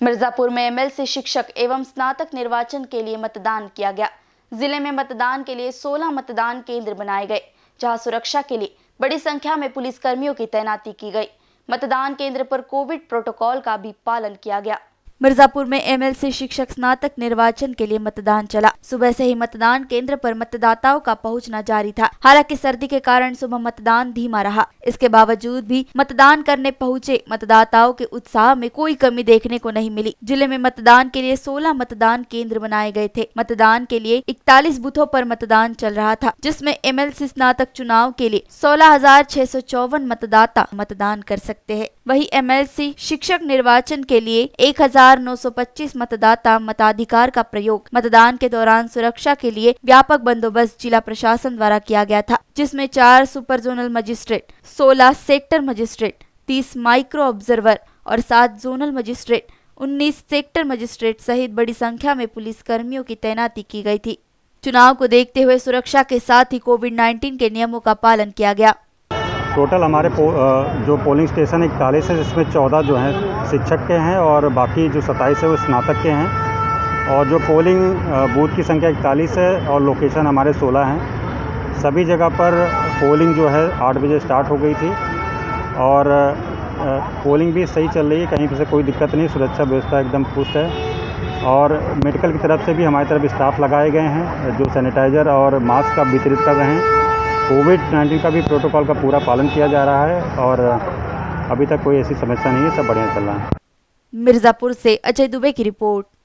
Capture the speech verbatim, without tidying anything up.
मिर्जापुर में एमएलसी शिक्षक एवं स्नातक निर्वाचन के लिए मतदान किया गया। जिले में मतदान के लिए सोलह मतदान केंद्र बनाए गए, जहां सुरक्षा के लिए बड़ी संख्या में पुलिस कर्मियों की तैनाती की गई। मतदान केंद्र पर कोविड प्रोटोकॉल का भी पालन किया गया। मिर्जापुर में एमएलसी शिक्षक स्नातक निर्वाचन के लिए मतदान चला। सुबह से ही मतदान केंद्र पर मतदाताओं का पहुंचना जारी था। हालांकि सर्दी के कारण सुबह मतदान धीमा रहा। इसके बावजूद भी मतदान करने पहुंचे मतदाताओं के उत्साह में कोई कमी देखने को नहीं मिली। जिले में मतदान के लिए सोलह मतदान केंद्र बनाए गए थे। मतदान के लिए इकतालीस बूथों पर मतदान चल रहा था, जिसमें एमएलसी स्नातक चुनाव के लिए सोलह हजार छह सौ चौवन मतदाता मतदान कर सकते हैं। वही एमएलसी शिक्षक निर्वाचन के लिए एक हजार नौ सौ पच्चीस मतदाता मताधिकार का प्रयोग। मतदान के दौरान सुरक्षा के लिए व्यापक बंदोबस्त जिला प्रशासन द्वारा किया गया था, जिसमें चार सुपर जोनल मजिस्ट्रेट, सोलह सेक्टर मजिस्ट्रेट, तीस माइक्रो ऑब्जर्वर और सात जोनल मजिस्ट्रेट, उन्नीस सेक्टर मजिस्ट्रेट सहित बड़ी संख्या में पुलिस कर्मियों की तैनाती की गई थी। चुनाव को देखते हुए सुरक्षा के साथ ही कोविड नाइन्टीन के नियमों का पालन किया गया। टोटल हमारे पो, जो पोलिंग स्टेशन इकतालीस है, जिसमें चौदह जो हैं शिक्षक के हैं और बाकी जो सत्ताईस है वो स्नातक के हैं। और जो पोलिंग बूथ की संख्या इकतालीस है और लोकेशन हमारे सोलह हैं। सभी जगह पर पोलिंग जो है आठ बजे स्टार्ट हो गई थी और पोलिंग भी सही चल रही है, कहीं से कोई दिक्कत नहीं। सुरक्षा व्यवस्था एकदम पुष्ट है और मेडिकल की तरफ से भी हमारी तरफ स्टाफ लगाए गए हैं, जो सैनिटाइज़र और मास्क का वितरित कर रहे हैं। कोविड नाइन्टीन का भी प्रोटोकॉल का पूरा पालन किया जा रहा है और अभी तक कोई ऐसी समस्या नहीं है, सब बढ़िया चल रहा है। मिर्जापुर से अजय दुबे की रिपोर्ट।